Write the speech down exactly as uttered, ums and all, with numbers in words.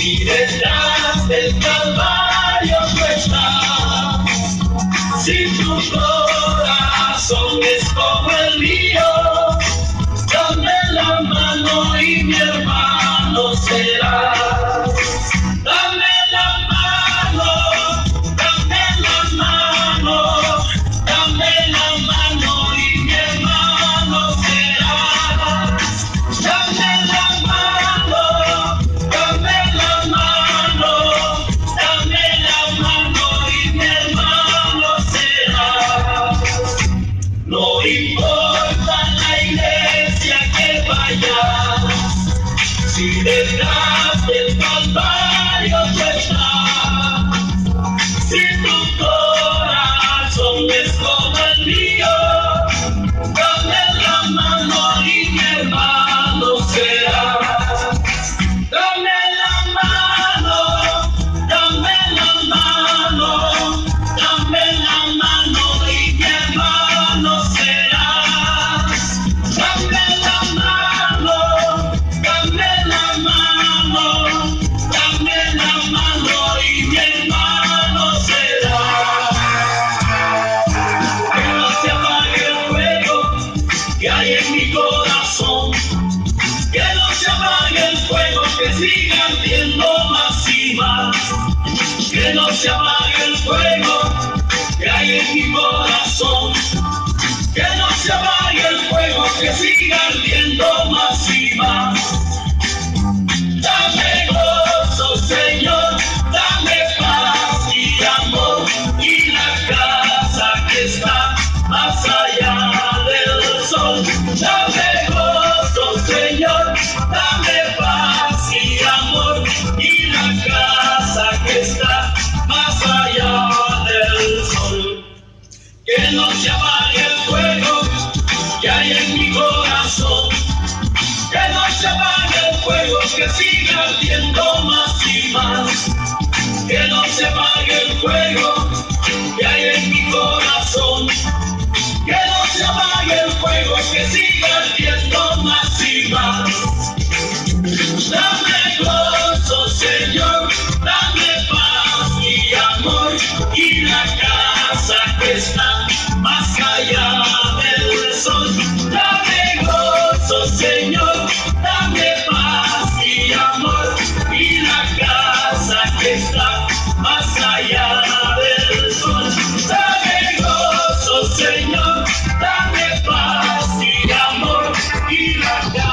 Si detrás del Calvario tú estás, si tu corazón es como el mío, dame la mano y mi hermano serás. Dame la mano, dame la mano, dame la mano y mi hermano serás. Dame la mano, dame la mano, dame la mano y mi hermano serás. No importa la iglesia que vayas, si detrás del Calvario tú estás, si tu corazón es como el mío, dame la mano y mi hermano será. Dame la mano, dame la mano, dame la mano y mi hermano será. Dame la mano, dame la mano, dame la mano y mi hermano será. Que no se apague el fuego que hay en mi corazón, que no se apague el fuego, que siga ardiendo más y más. Que no se apague el fuego que hay en mi corazón, que no se apague el fuego, que siga ardiendo más y más. Dame gozo, Señor, dame paz y amor, y la casa que está más allá del sol. Dame gozo, Señor, dame paz y amor, y la casa que está más allá del sol. Que no se apague el fuego que hay en mi corazón, que no se apague el fuego, que siga ardiendo más y más. Que no se apague el fuego que hay en mi corazón, que no se apague el fuego, que siga ardiendo más y más. Dame gozo, Señor, dame paz y amor, y la casa que está más allá del sol. Dame gozo, Señor, dame paz y amor, y la casa que está más allá del sol. Dame gozo, Señor, dame paz y amor, y la casa